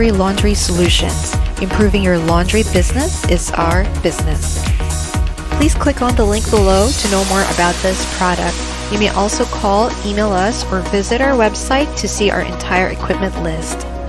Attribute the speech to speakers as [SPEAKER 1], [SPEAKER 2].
[SPEAKER 1] laundry solutions. Improving your laundry business is our business. Please click on the link below to know more about this product. You may also call, email us, or visit our website to see our entire equipment list.